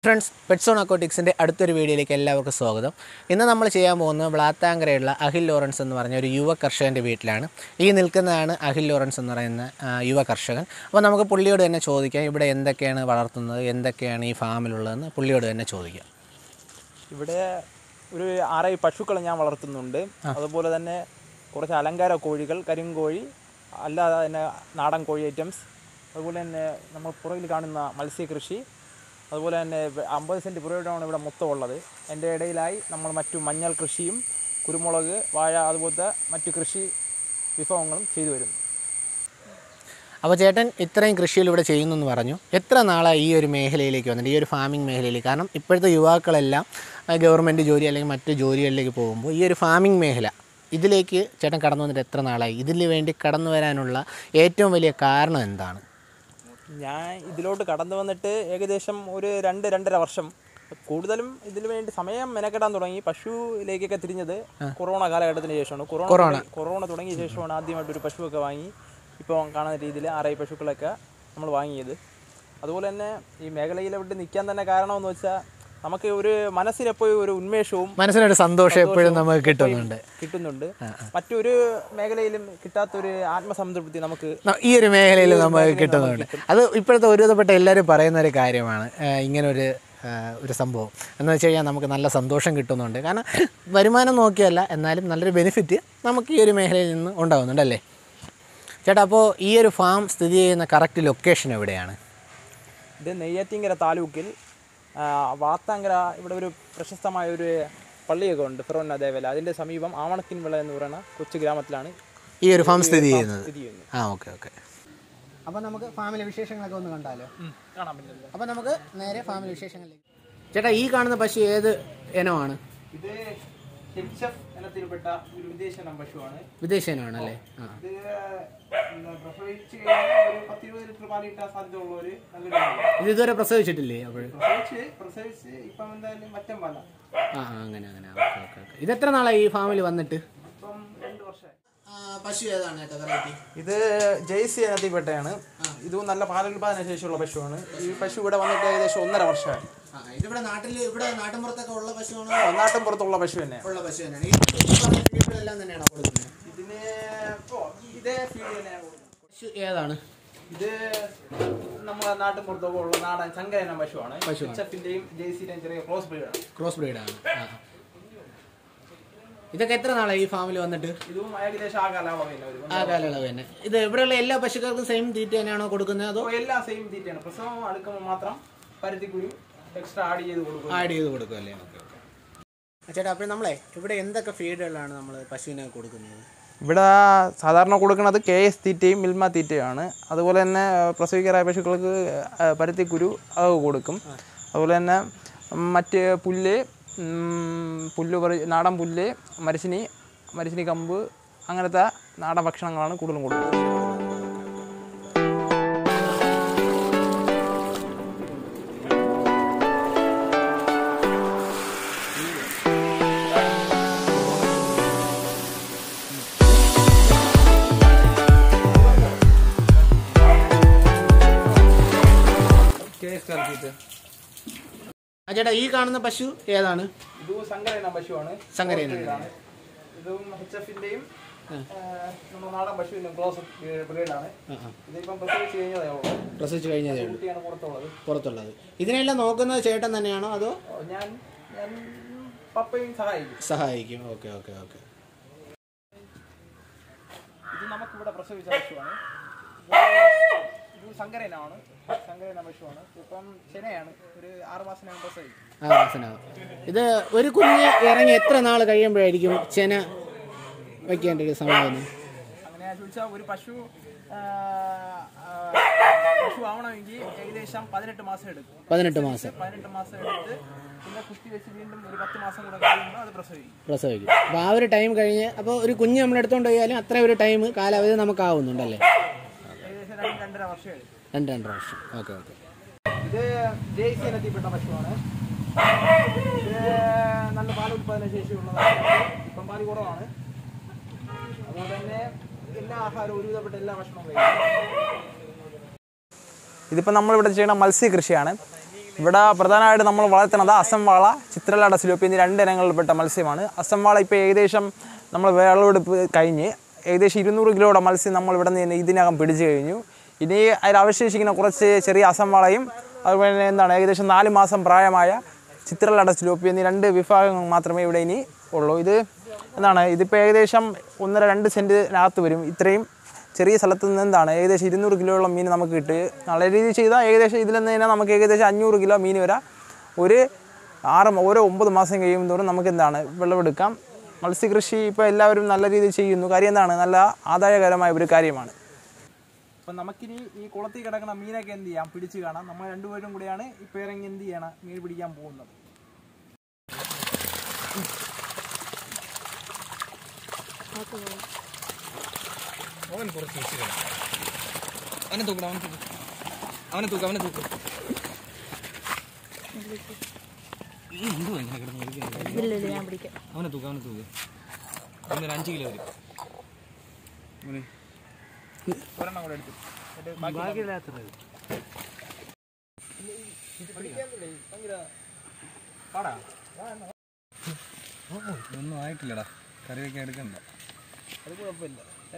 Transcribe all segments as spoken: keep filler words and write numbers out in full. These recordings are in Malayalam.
Friends, Pets on Aquatics in the other video like Ella Soga. In the Namalchia Mona, Vlathankara, Akhil, lowrence and the Yuva Karsha and the Wheatland. In Nilkan, Akhil, lowrence and the Yuva Karshagan. One of the Pulio and a Chodika, but in the can of Varatuna, in the canny farm, Pulio and a Chodika. Are a Pashukalanya Valatunde, other Bola than a Akhil Kodical, Karim Goi, Allah and Nadan Koi items, the Woolen number Purigan Malsi Krishi. അതുപോലെ തന്നെ അമ്പത് സെന്റ് പുറയിട്ടാണ് ഇവിടെ മൊത്തം ഉള്ളത്. എൻ്റെ ഇടയിലായി നമ്മൾ മറ്റു മഞ്ഞൾ കൃഷിയും കുരുമുളക് വാഴ അതുപോലത്തെ മറ്റു കൃഷി വിഭവങ്ങളും ചെയ്തു വരുന്നു. അപ്പോൾ ചേട്ടൻ ഇത്രയും കൃഷിയിൽ ഇവിടെ ചെയ്യുന്നു എന്ന് പറഞ്ഞു. എത്ര നാളായി ഈ ഒരു മേഖലയിലേക്ക് വന്നിട്ട് ഈ ഒരു ഫാമിംഗ് മേഖലയിലേക്ക്? കാരണം ഇപ്പോഴത്തെ യുവാക്കളെല്ലാം ഗവൺമെൻറ് ജോലി അല്ലെങ്കിൽ മറ്റു ജോലികളിലേക്ക് പോകുമ്പോൾ ഈ ഒരു ഫാമിംഗ് മേഖല ഇതിലേക്ക് ചേട്ടൻ കടന്നു വന്നിട്ട് എത്ര നാളായി? ഇതിന് വേണ്ടി കടന്നു വരാനുള്ള ഏറ്റവും വലിയ കാരണം എന്താണ്? ഞാൻ ഇതിലോട്ട് കടന്നു വന്നിട്ട് ഏകദേശം ഒരു രണ്ട് രണ്ടര വർഷം കൂടുതലും ഇതിനു വേണ്ടി സമയം മെനക്കെടാൻ തുടങ്ങി. പശുവിലേക്കൊക്കെ തിരിഞ്ഞത് കൊറോണ കാലഘട്ടത്തിന് ശേഷമാണ്. കൊറോണ കൊറോണ തുടങ്ങിയ ശേഷമാണ് ആദ്യമായിട്ട് ഒരു പശുവൊക്കെ വാങ്ങി ഇപ്പോൾ കാണുന്ന രീതിയിൽ ആറായി പശുക്കളൊക്കെ നമ്മൾ വാങ്ങിയത്. അതുപോലെ തന്നെ ഈ മേഖലയിലോട്ട് നിൽക്കാൻ തന്നെ കാരണമെന്ന് വെച്ചാൽ നമുക്ക് ഒരു മനസ്സിനെപ്പോഴും ഒരു ഉന്മേഷവും മനസ്സിനൊരു സന്തോഷം എപ്പോഴും നമുക്ക് കിട്ടുന്നുണ്ട് കിട്ടുന്നുണ്ട് മറ്റൊരു മേഖലയിലും കിട്ടാത്തൊരു ആത്മസംതൃപ്തി നമുക്ക് ഈ ഒരു മേഖലയിൽ നമുക്ക് കിട്ടുന്നുണ്ട്. അത് ഇപ്പോഴത്തെ ഒരുവിധപ്പെട്ട എല്ലാവരും പറയുന്ന ഒരു കാര്യമാണ് ഇങ്ങനൊരു ഒരു സംഭവം എന്ന് വെച്ച് കഴിഞ്ഞാൽ നമുക്ക് നല്ല സന്തോഷം കിട്ടുന്നുണ്ട്. കാരണം വരുമാനം നോക്കിയല്ല, എന്നാലും നല്ലൊരു ബെനിഫിറ്റ് നമുക്ക് ഈ ഒരു മേഖലയിൽ നിന്ന് ഉണ്ടാകുന്നുണ്ടല്ലേ ചേട്ടാ? അപ്പോൾ ഈ ഒരു ഫാം സ്ഥിതി ചെയ്യുന്ന കറക്റ്റ് ലൊക്കേഷൻ എവിടെയാണ്? ഇത് നെയ്യാറ്റിങ്കര താലൂക്കിൽ വാത്താങ്കര ഇവിടെ ഒരു പ്രശസ്തമായ ഒരു പള്ളിയൊക്കെ ഉണ്ട്, ഫിറോന ദേവല. അതിൻ്റെ സമീപം ആവണക്കിൻവിള എന്ന് പറയുന്ന കൊച്ചു ഗ്രാമത്തിലാണ് ഈ ഒരു ഫാം സ്ഥിതി ചെയ്യുന്നത്. ആ ഓക്കെ ഓക്കെ. അപ്പോൾ നമുക്ക് ഫാമിലെ വിശേഷങ്ങളൊക്കെ ഒന്ന് കണ്ടാലോ? കാണാൻ പറ്റില്ല. അപ്പോൾ നമുക്ക് നേരെ ഫാമിലെ വിശേഷങ്ങളിലേക്ക്. ചേട്ടാ, ഈ കാണുന്ന പശു ഏത് ഇനമാണ്? ഇത് ഇനത്തിൽപ്പെട്ട ഒരു വിദേശ ഇനം പശുവാണ്. വിദേശ ഇനമാണല്ലേ? ആ, ഇത് ഇതുവരെ പ്രസവിച്ചിട്ടില്ലേ? അപ്പോൾ ആ അങ്ങനെ അങ്ങനെ ഓക്കെ ഓക്കെ ഓക്കെ. ഇത് എത്ര നാളായി ഈ ഫാമിൽ വന്നിട്ട്? പശു ഏതാണ് ചേട്ടാ വെറൈറ്റി? ഇത് ജെയ്സി ഇനത്തിൽപ്പെട്ടതാണ്. ഇതും നല്ല പാലുൽപാദന ശേഷിയുള്ള പശുവാണ്. ഈ പശു ഇവിടെ വന്നിട്ട് ഏകദേശം ഒന്നര വർഷമായി. ഇതിവിടെ നാട്ടിൽ ഇവിടെ നാട്ടിൻപുറത്തൊക്കെ ഉള്ള പശുവാണോ? നാട്ടിൻപുറത്തുള്ള പശു തന്നെ ഉള്ള പശു തന്നെയാണ്. എല്ലാം തന്നെയാണ് കൊടുക്കുന്നത്. ഇതിന് ഇതേ ഫീഡ് തന്നെയാണ്. പശു ഏതാണ്? ഇത് നമ്മുടെ നാട്ടിൻപുറത്തൊക്കെ ഉള്ള നാടൻ സങ്കരന പശുവാണ്. പശുവിന്റെയും ജെയ്സിന്റെയും ചെറിയ ക്രോസ് ബ്രീഡാണ്. ക്രോസ് ബ്രീഡാണ്. ഇതൊക്കെ എത്ര നാളായി ഈ ഫാമിൽ വന്നിട്ട്? ഇതും ഏകദേശം ആ കാലയളവ് തന്നെ. ആ കാലയളവ് തന്നെ. ഇത് ഇവിടെയുള്ള എല്ലാ പശുക്കൾക്കും സെയിം തീറ്റ തന്നെയാണോ കൊടുക്കുന്നത്? അതോ എല്ലാ സെയിം തീറ്റയാണ്. പ്രസവം അടുക്കുമ്പോൾ മാത്രം പരുത്തിക്കുരു എക്സ്ട്രാ ആഡ് ചെയ്ത് കൊടുക്കും. ആഡ് ചെയ്ത് കൊടുക്കും അല്ലേ? Okay okay. ചേട്ടാ, അപ്പോൾ നമ്മളെ ഇവിടെ എന്തൊക്കെ ഫീഡുകളാണ് നമ്മൾ പശുവിനെ കൊടുക്കുന്നത്? ഇവിടെ സാധാരണ കൊടുക്കുന്നത് കെ എസ് തീറ്റയും മിൽമ തീറ്റയുമാണ്. അതുപോലെ തന്നെ പ്രസവിക്കാറായ പശുക്കൾക്ക് പരുത്തിക്കുരു അത് കൊടുക്കും. അതുപോലെ തന്നെ മറ്റ് പുല്ല് പുല്ല് പറ നാടൻ പുല്ല്, മരച്ചിനി മരച്ചിനി കമ്പ് അങ്ങനത്തെ നാടൻ ഭക്ഷണങ്ങളാണ് കൂടുതലും കൊടുക്കുന്നത്. ചേട്ടാ, ഈ കാണുന്ന പശു ഏതാണ്? ഇത് സങ്കരന പശുവാണ്. സങ്കരന. ഇതും എച്ച് എഫിന്റെയും നമ്മുടെ നാടൻ പശുവിന്റെയും ക്രോസ് ബ്രീഡാണ്. ഇതിപ്പം പ്രസവിച്ച് കഴിഞ്ഞതേ ഉള്ളൂ. പ്രസവിച്ച് കഴിഞ്ഞതേ ഉള്ളൂ. കുട്ടിയാണ് പുറത്തുള്ളത്. പുറത്തുള്ളത്. ഇതിനെല്ലാം നോക്കുന്നത് ചേട്ടൻ തന്നെയാണോ അതോ? ഞാൻ ഞാൻ പപ്പയും സഹായിക്കും. സഹായിക്കും. Okay okay okay. ഇത് നമുക്കിവിടെ പ്രസവിച്ച പശുവാണ്. ഇത് സങ്കരനാണ്. സങ്കരന പശുവാണ്. ഇപ്പം ചെനയാണ്. ഒരു ആറ് മാസത്തിനകം പ്രസവിക്കും. ആറ് മാസത്തിനകം. ഇത് ഒരു കുഞ്ഞ് ഇറങ്ങി എത്ര നാൾ കഴിയുമ്പോഴായിരിക്കും ചെന വയ്ക്കേണ്ട ഒരു സമയം? അങ്ങനെയാ ചോദിച്ചാൽ ഒരു പശു പശു ആവണമെങ്കിൽ ഏകദേശം പതിനെട്ട് മാസം എടുക്കും. പതിനെട്ട് മാസം പതിനെട്ട് മാസം എടുത്ത് പിന്നെ കുത്തി വെച്ച് വീണ്ടും ഒരു പത്ത് മാസം കൂടെ കഴിയുമ്പോൾ അത് പ്രസവിക്കും. പ്രസവിക്കും. അപ്പോൾ ആ ഒരു ടൈം കഴിഞ്ഞ് അപ്പോൾ ഒരു കുഞ്ഞ് നമ്മൾ എടുത്തുകൊണ്ട് പോയാലും അത്ര ഒരു ടൈം കാലാവധി നമുക്ക് ആവുന്നുണ്ടല്ലേ? ഏകദേശം രണ്ട് രണ്ടര വർഷം എടുക്കും. രണ്ട് രണ്ടര വർഷം. Okay okay. ഇത് ജെയ്സി ഇനത്തിൽപ്പെട്ട പശുവാണ്. ഇത് നല്ല പാൽ ഉൽപാദന ശേഷിയുള്ളതാണ്. ഇപ്പം പാല് കുറവാണ്. അതുകൊണ്ട് തന്നെ എല്ലാ ആഹാരവും ഒരുവിധപ്പെട്ട എല്ലാ ഭക്ഷണവും കഴിക്കും. ഇതിപ്പോൾ നമ്മളിവിടെ ചെയ്യുന്ന മത്സ്യകൃഷിയാണ്. ഇവിടെ പ്രധാനമായിട്ട് നമ്മൾ വളർത്തുന്നത് അസം വാള, ചിത്രലാട സിലോപ്പി എന്നീ രണ്ട് ഇനങ്ങളിൽപ്പെട്ട മത്സ്യമാണ്. അസം വാള ഇപ്പോൾ ഏകദേശം നമ്മൾ വിളവെടുപ്പ് കഴിഞ്ഞ് ഏകദേശം ഇരുന്നൂറ് കിലോയുടെ മത്സ്യം നമ്മൾ ഇവിടെ നിന്ന് ഇതിനകം പിടിച്ചു കഴിഞ്ഞു. ഇനി അതിൽ അവശേഷിക്കുന്ന കുറച്ച് ചെറിയ അസം വാളയും അതുപോലെ എന്താണ് ഏകദേശം നാല് മാസം പ്രായമായ ചിത്രലാട സിലോപ്പി എന്നീ രണ്ട് വിഭാഗങ്ങൾ മാത്രമേ ഇവിടെ ഇനി ഉള്ളൂ. ഇത് എന്താണ് ഇതിപ്പോൾ ഏകദേശം ഒന്നര രണ്ട് സെൻറ്റിനകത്ത് വരും. ഇത്രയും ചെറിയ സ്ഥലത്ത് നിന്ന് എന്താണ് ഏകദേശം ഇരുന്നൂറ് കിലോയോളം മീൻ നമുക്ക് കിട്ടും. നല്ല രീതിയിൽ ചെയ്താൽ ഏകദേശം ഇതിൽ നിന്ന് തന്നെ നമുക്ക് ഏകദേശം അഞ്ഞൂറ് കിലോ മീൻ വരാം. ഒരു ആറ് ഓരോ ഒമ്പത് മാസം കഴിയും തോറും നമുക്ക് എന്താണ് വിളവെടുക്കാം. മത്സ്യകൃഷി ഇപ്പോൾ എല്ലാവരും നല്ല രീതിയിൽ ചെയ്യുന്നു. കാര്യം എന്താണ് നല്ല ആദായകരമായ ഒരു കാര്യമാണ്. അപ്പം നമുക്കിനി ഈ കുളത്തിൽ കിടക്കുന്ന മീനൊക്കെ എന്ത് ചെയ്യാം പിടിച്ച് കാണാം. നമ്മൾ രണ്ടുപേരും കൂടെയാണ് ഇപ്പോൾ ഇറങ്ങി എന്ത് ചെയ്യണം മീൻ പിടിക്കാൻ പോകുന്നത്. അവൻ കുറച്ച് വെച്ചിട്ടുണ്ട്. അവനെ തൂക്കണം, അവനെ തൂക്കും, അവനെ തൂക്കും, അവനെ തൂക്കും. എന്തുവാ ഇങ്ങനെ കിടന്ന് അവനെ തൂക്കും, അവനെ തൂക്കും. അവനൊരു അഞ്ച് കിലോ വരും. ഒരെണ്ണം കൂടെ എടുത്തു പാടാ. ഒന്നും ആയിട്ടില്ലടാ, കറി വയ്ക്കാൻ എടുക്കണ്ട. അത് കുഴപ്പമില്ല.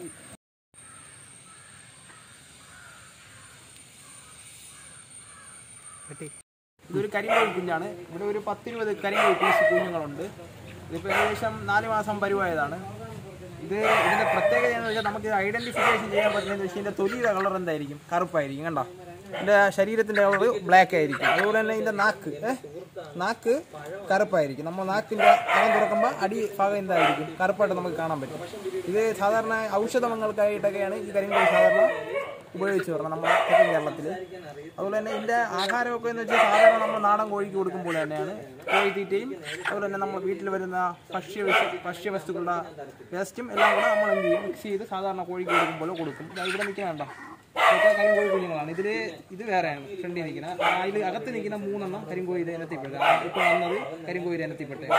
ഇതൊരു കരിങ്കോഴി കുഞ്ഞാണ്. ഇവിടെ ഒരു പത്തിരുപത് കരിങ്കോഴി പീസ് കുഞ്ഞുങ്ങളുണ്ട്. ഇതിപ്പോൾ ഏകദേശം നാല് മാസം പരുവായതാണ്. ഇത് ഇതിൻ്റെ പ്രത്യേകത എന്ന് വെച്ചാൽ നമുക്ക് ഐഡൻറ്റിഫിക്കേഷൻ ചെയ്യാൻ പറ്റുന്നതെന്ന് വെച്ചാൽ ഇതിൻ്റെ തൊലിയുടെ കളർ എന്തായിരിക്കും? കറുപ്പായിരിക്കും. കണ്ടോ, ഇതിൻ്റെ ശരീരത്തിൻ്റെ കളർ ബ്ലാക്ക് ആയിരിക്കും. അതുപോലെ തന്നെ ഇതിൻ്റെ നാക്ക് നാക്ക് കറുപ്പായിരിക്കും. നമ്മൾ നാക്കിൻ്റെ അകം തുറക്കുമ്പോൾ അടി ഭാഗം എന്തായിരിക്കും? കറുപ്പായിട്ട് നമുക്ക് കാണാൻ പറ്റും. ഇത് സാധാരണ ഔഷധങ്ങൾക്കായിട്ടൊക്കെയാണ് ഈ കരിങ്കോഴി സാധാരണ ഉപയോഗിച്ച് വരണം നമ്മുടെ തെക്കൻ കേരളത്തിൽ. അതുപോലെ തന്നെ ഇതിൻ്റെ ആഹാരമൊക്കെ എന്ന് വെച്ചാൽ സാധാരണ നമ്മൾ നാടൻ കോഴിക്ക് കൊടുക്കുമ്പോൾ തന്നെയാണ് കോഴിത്തീറ്റയും അതുപോലെ തന്നെ നമ്മൾ വീട്ടിൽ വരുന്ന ഭക്ഷ്യ ഭക്ഷ്യവസ്തുക്കളുടെ വേസ്റ്റും എല്ലാം കൂടെ നമ്മൾ എന്ത് ചെയ്യും മിക്സ് ചെയ്ത് സാധാരണ കോഴിക്ക് കൊടുക്കുമ്പോൾ കൊടുക്കും. ഇവിടെ നിൽക്കുന്നുണ്ടോ, ഇതൊക്കെ കരിങ്കോഴി കുഞ്ഞുങ്ങളാണ്. ഇതിൽ ഇത് വേറെയാണ് ഫ്രണ്ടിൽ നിൽക്കുന്നത്. അതിൽ അകത്ത് നിൽക്കുന്ന മൂന്നെണ്ണം കരിങ്കോഴിയുടെ ഇനത്തിൽപ്പെട്ടത്. ഇപ്പോൾ വന്നത് കരിങ്കോഴിയുടെ ഇനത്തിൽപ്പെട്ടത്.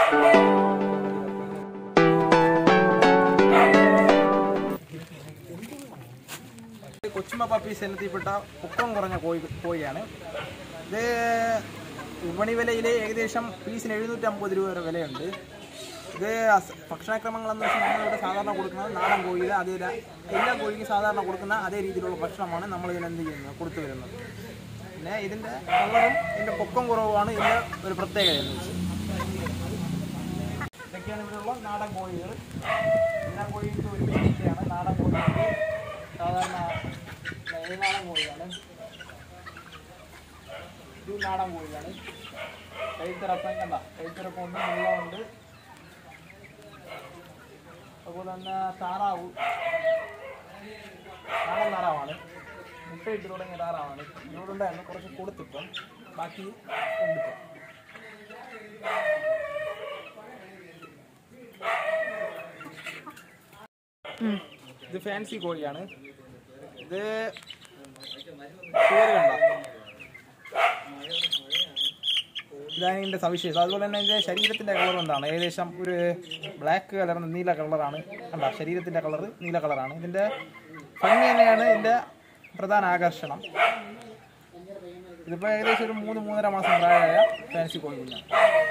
കൊച്ചുമ പപ്പീസ് ഇനത്തിൽപ്പെട്ട പൊക്കം കുറഞ്ഞ കോഴി കോഴിയാണ്. ഇത് വിപണി വിലയിൽ ഏകദേശം പീസിന് എഴുന്നൂറ്റി അമ്പത് രൂപ വരെ വിലയുണ്ട്. ഇത് ഭക്ഷണക്രമങ്ങളെന്ന് വെച്ചാൽ നമ്മളിവിടെ സാധാരണ കൊടുക്കുന്നത് നാടൻ കോഴിയിൽ അതേ എല്ലാ കോഴിക്കും സാധാരണ കൊടുക്കുന്ന അതേ രീതിയിലുള്ള ഭക്ഷണമാണ് നമ്മൾ ഇതിന് എന്ത് ചെയ്യുന്നത് കൊടുത്തു വരുന്നത്. പിന്നെ ഇതിൻ്റെ കളറും ഇതിൻ്റെ പൊക്കം കുറവുമാണ് ഇതിൻ്റെ ഒരു പ്രത്യേകത എന്ന് വെച്ചാൽ. ഇതൊക്കെയാണ് ഇവിടെയുള്ള നാടൻ കോഴികൾ. എല്ലാ കോഴികൾക്ക് ഒരു രീതിയാണ് നാടൻ കോഴികൾക്ക് സാധാരണ നാടൻ കോഴിയാണ്. ഇത് നാടൻ കോഴിയാണ്. കൈത്തിറപ്പം കണ്ട കൈത്തിറപ്പമുണ്ട്, വെള്ളമുണ്ട്. അതുപോലെ തന്നെ താറാവ് നാടൻ താറാവാണ്. മുട്ടയിട്ട് തുടങ്ങിയ താറാവാണ്. ഇതിനോടുണ്ടായിരുന്നു കുറച്ച് കൊടുത്തിപ്പം ബാക്കി ഉണ്ടിപ്പം. ഇത് ഫാൻസി കോഴിയാണ്. ഇത് പേര് കണ്ട ഇതാണ് ഇതിൻ്റെ സവിശേഷത. അതുപോലെ തന്നെ ഇതിൻ്റെ ശരീരത്തിൻ്റെ കളർ എന്താണ് ഏകദേശം ഒരു ബ്ലാക്ക് കളർ നീല കളറാണ്. കണ്ട ശരീരത്തിൻ്റെ കളർ നീല കളറാണ്. ഇതിൻ്റെ ഭംഗി തന്നെയാണ് ഇതിൻ്റെ പ്രധാന ആകർഷണം. ഇതിപ്പോൾ ഏകദേശം ഒരു മൂന്ന് മൂന്നര മാസം പ്രായമായ ഫാൻസി കോഴി കുഞ്ഞാണ്.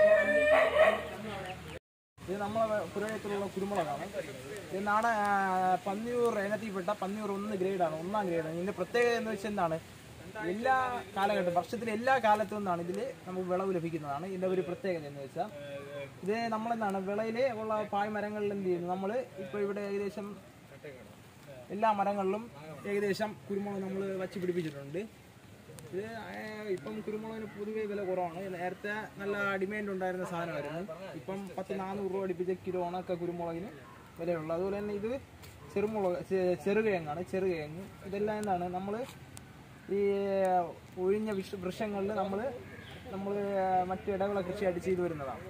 ഇത് നമ്മളെ പുരയത്തിലുള്ള കുരുമുളകാണ്. ഇത് നാടൻ പന്നിയൂർ ഇനത്തിൽപ്പെട്ട പന്നിയൂർ ഒന്ന് ഗ്രേഡാണ്, ഒന്നാം ഗ്രേഡാണ്. ഇതിൻ്റെ പ്രത്യേകത എന്ന് വെച്ചാൽ എന്താണ് എല്ലാ കാലഘട്ടം വർഷത്തിലെ എല്ലാ കാലത്തു നിന്നാണ് ഇതിൽ നമുക്ക് വിളവ് ലഭിക്കുന്നതാണ്. ഇതിൻ്റെ ഒരു പ്രത്യേകത എന്ന് വെച്ചാൽ ഇത് നമ്മളെന്താണ് വിളയിൽ ഉള്ള പായ്മരങ്ങളിൽ എന്ത് ചെയ്യുന്നു നമ്മൾ ഇപ്പോൾ ഇവിടെ ഏകദേശം എല്ലാ മരങ്ങളിലും ഏകദേശം കുരുമുളക് നമ്മൾ വച്ച് പിടിപ്പിച്ചിട്ടുണ്ട്. ഇത് ഇപ്പം കുരുമുളകിന് പൊതുവേ വില കുറവാണ്. നേരത്തെ നല്ല ഡിമാൻഡ് ഉണ്ടായിരുന്ന സാധനമായിരുന്നു. ഇപ്പം പത്ത് നാനൂറ് രൂപ അടുപ്പിച്ച കിലോ ഉണക്ക കുരുമുളകിന് വിലയുള്ളൂ. അതുപോലെ തന്നെ ഇത് ചെറുമുളക് ചെറുകിഴങ്ങാണ്. ചെറുകിഴങ്ങ് ഇതെല്ലാം എന്താണ് നമ്മൾ ഈ ഒഴിഞ്ഞ വിഷ വൃക്ഷങ്ങളിൽ നമ്മൾ നമ്മൾ മറ്റു ഇടവിള കൃഷിയായിട്ട് ചെയ്തു വരുന്നതാണ്.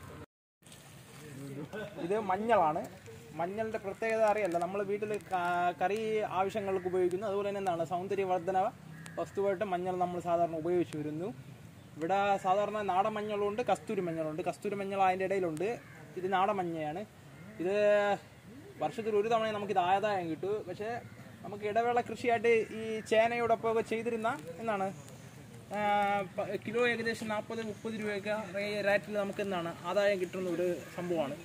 ഇത് മഞ്ഞളാണ്. മഞ്ഞളിൻ്റെ പ്രത്യേകത അറിയല്ല, നമ്മൾ വീട്ടിൽ കറി ആവശ്യങ്ങൾക്ക് ഉപയോഗിക്കുന്നു. അതുപോലെ തന്നെ എന്താണ് സൗന്ദര്യവർദ്ധന വസ്തുവായിട്ട് മഞ്ഞൾ നമ്മൾ സാധാരണ ഉപയോഗിച്ച് വരുന്നു. ഇവിടെ സാധാരണ നാടൻ മഞ്ഞളുണ്ട്, കസ്തൂരി മഞ്ഞളുണ്ട്. കസ്തൂരി മഞ്ഞൾ അതിൻ്റെ ഇടയിലുണ്ട്. ഇത് നാടൻ മഞ്ഞയാണ്. ഇത് വർഷത്തിൽ ഒരു തവണ നമുക്കിത് ആദായം കിട്ടും. പക്ഷേ നമുക്ക് ഇടവേള കൃഷിയായിട്ട് ഈ ചേനയോടൊപ്പം ഒക്കെ ചെയ്തിരുന്ന എന്നാണ് കിലോ ഏകദേശം നാൽപ്പത് മുപ്പത് രൂപയൊക്കെ റേറ്റിൽ നമുക്ക് എന്താണ് ആദായം കിട്ടുന്ന ഒരു സംഭവമാണ്.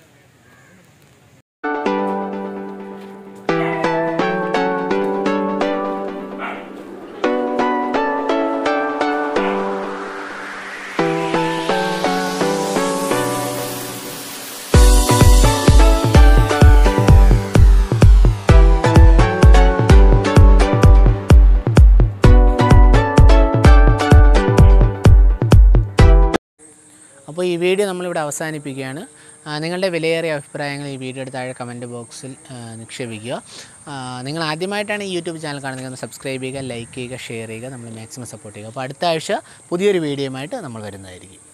അപ്പോൾ ഈ വീഡിയോ നമ്മളിവിടെ അവസാനിപ്പിക്കുകയാണ്. നിങ്ങളുടെ വിലയേറിയ അഭിപ്രായങ്ങൾ ഈ വീഡിയോയുടെ താഴെ കമൻറ്റ് ബോക്സിൽ നിക്ഷേപിക്കുക. നിങ്ങൾ ആദ്യമായിട്ടാണ് ഈ യൂട്യൂബ് ചാനൽ കാണുന്നത്, ഒന്ന് സബ്സ്ക്രൈബ് ചെയ്യുക, ലൈക്ക് ചെയ്യുക, ഷെയർ ചെയ്യുക, നമ്മൾ മാക്സിമം സപ്പോർട്ട് ചെയ്യുക. അപ്പോൾ അടുത്ത ആഴ്ച പുതിയൊരു വീഡിയോയുമായിട്ട് നമ്മൾ വരുന്നതായിരിക്കും.